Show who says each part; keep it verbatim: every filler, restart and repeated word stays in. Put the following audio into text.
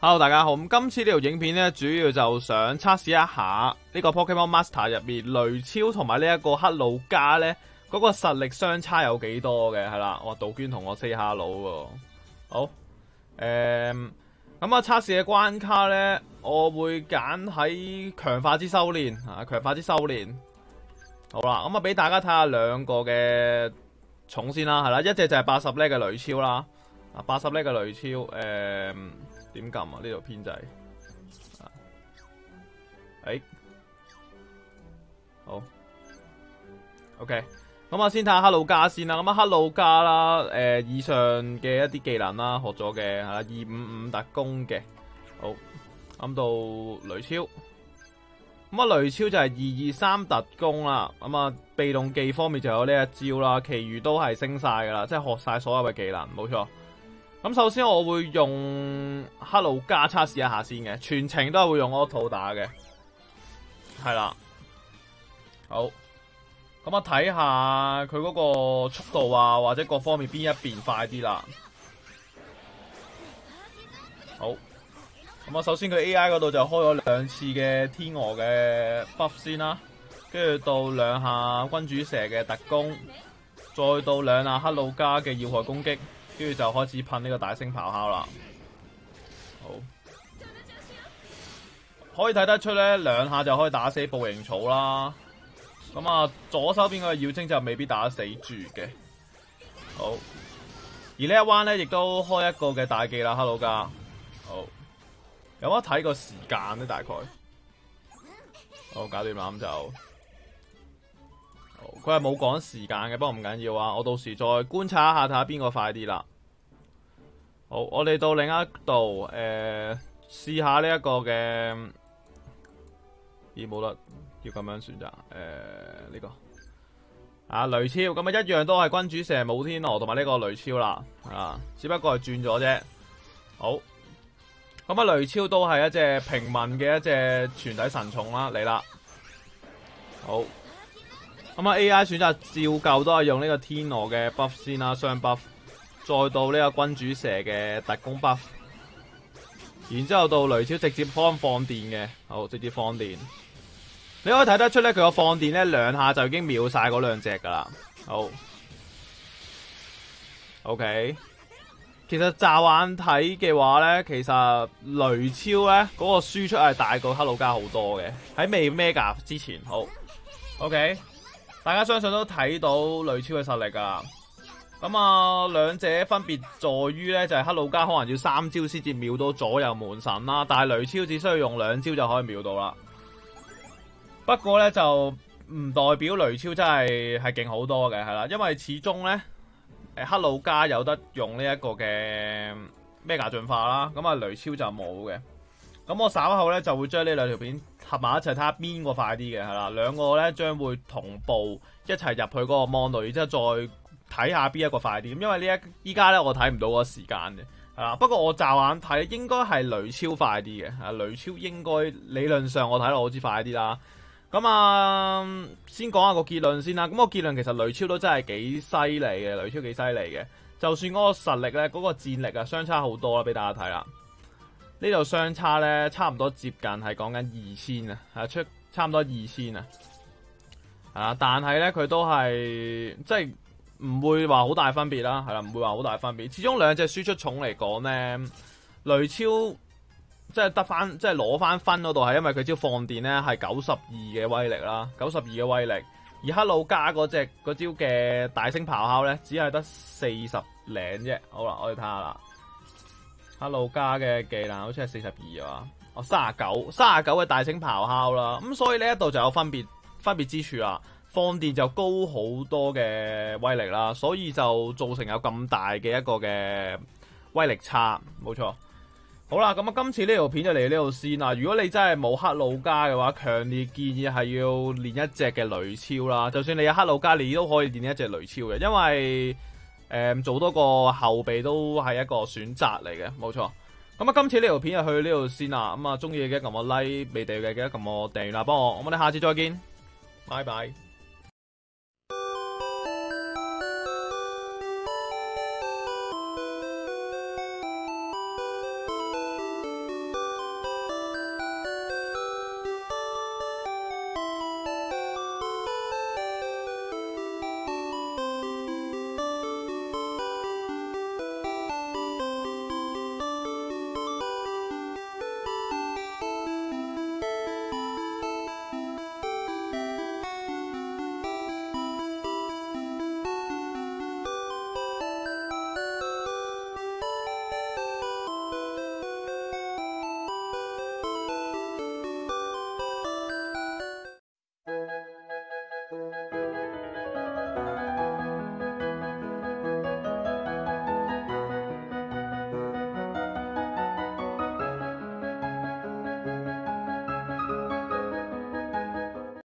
Speaker 1: Hello， 大家好。咁今次呢條影片咧，主要就想測試一下呢個 Pokemon Master 入面雷超同埋呢一個克魯加咧嗰個實力相差有幾多嘅，係啦。我杜鵑同我 say hello 喎。好，誒、嗯，咁啊測試嘅關卡咧，我會揀喺強化之修煉啊，強化之修煉。好啦，咁啊俾大家睇下兩個嘅寵先啦，係啦，一隻就係八十呢嘅雷超啦，啊八十呢嘅雷超，誒、嗯。點撳啊？呢度編制，誒、哎，好 ，OK，咁啊先睇下克魯加先啦。咁啊克魯加啦，誒、呃、以上嘅一啲技能啦，學咗嘅係啦，二五五特攻嘅，好，咁到雷超，咁啊雷超就係二二三特攻啦。咁啊被動技方面就有呢一招啦，其餘都係升晒噶啦，即係學晒所有嘅技能，冇錯。咁首先我會用克魯加測試一下先嘅，全程都係會用嗰套打嘅，係啦。好，咁啊睇下佢嗰個速度啊，或者各方面邊一邊快啲啦。好，咁啊首先佢 A I 嗰度就開咗兩次嘅天鵝嘅 buff 先啦，跟住到兩下君主蛇嘅特攻，再到兩下克魯加嘅要害攻擊。跟住就開始噴呢個大聲咆哮啦，好，可以睇得出咧，兩下就可以打死捕蠅草啦。咁啊，左手邊嗰個妖精就未必打得死住嘅。好，而呢一彎咧，亦都開一個嘅大技啦，克魯加。好，有冇得睇個時間咧？大概，好，搞掂啦，咁就。佢係冇講時間嘅，不過唔緊要啊。我到時再觀察一下，睇下邊個快啲啦。好，我哋到另一度，誒、呃，試下呢一個嘅，咦，冇得要咁樣選擇，誒、呃，呢、這個啊雷超，咁啊一樣都係君主蛇武天鵝同埋呢個雷超啦，啊，只不過係轉咗啫。好，咁啊雷超都係一隻平民嘅一隻全體神寵啦，嚟啦，好。咁啊 A I 選擇照舊都係用呢個天鵝嘅 buff 先啦，雙 buff， 再到呢個君主蛇嘅特攻 buff， 然之後到雷超直接放放電嘅，好，直接放電。你可以睇得出咧，佢個放電咧兩下就已經秒晒嗰兩隻噶啦。好 ，OK。其實乍眼睇嘅話咧，其實雷超咧嗰、那個輸出係大過克魯加好多嘅，喺未 mega 之前。好 ，OK。大家相信都睇到雷超嘅實力噶，咁啊兩者分別在於咧，就係克魯加可能要三招先至秒到左右門神啦，但係雷超只需要用兩招就可以秒到啦。不過咧就唔代表雷超真係係勁好多嘅，係啦，因為始終咧誒克魯加有得用呢一個嘅 mega 進化啦，咁啊雷超就冇嘅。咁我稍後咧就會將呢兩條片合埋一齊睇下邊個快啲嘅，係啦，兩個咧將會同步一齊入去嗰個 mon 度，然之後再睇下邊一個快啲。咁因為呢一依家咧我睇唔到嗰個時間嘅，係啦。不過我驟眼睇應該係雷超快啲嘅，啊雷超應該理論上我睇落好似快啲啦。咁啊，先講下個結論先啦。咁個結論其實雷超都真係幾犀利嘅，雷超幾犀利嘅。就算嗰個實力咧，嗰、嗰個戰力啊，相差好多啦，俾大家睇啦。呢度相差咧，差唔多接近係講緊二千啊，係出差唔多二千啊，啊！但係咧佢都係即係唔會話好大分別啦，係啦，唔會話好大分別。始終兩隻輸出寵嚟講咧，雷超即係得翻，即係攞翻分嗰度係因為佢招放電咧係九十二嘅威力啦，九十二嘅威力，而克魯加嗰隻嗰招嘅大聲咆哮咧，只係得四十零啫。好啦，我哋睇下啦。克魯加嘅技能好似係四十二啊，哦三十九，三十九嘅大聲咆哮啦，咁所以呢一度就有分別分別之處啦，放電就高好多嘅威力啦，所以就造成有咁大嘅一個嘅威力差，冇錯。好啦，咁啊今次呢條片就嚟呢度先啦。如果你真係冇克魯加嘅話，強烈建議係要練一隻嘅雷超啦。就算你有克魯加，你都可以練一隻雷超嘅，因為誒、嗯，做多個後備都係一個選擇嚟嘅，冇錯。咁啊，今次呢條片就去呢度先啦。咁啊，中意嘅記得撳個 like，未訂閱嘅記得撳個訂閱啦，幫我。咁我哋下次再見，拜拜。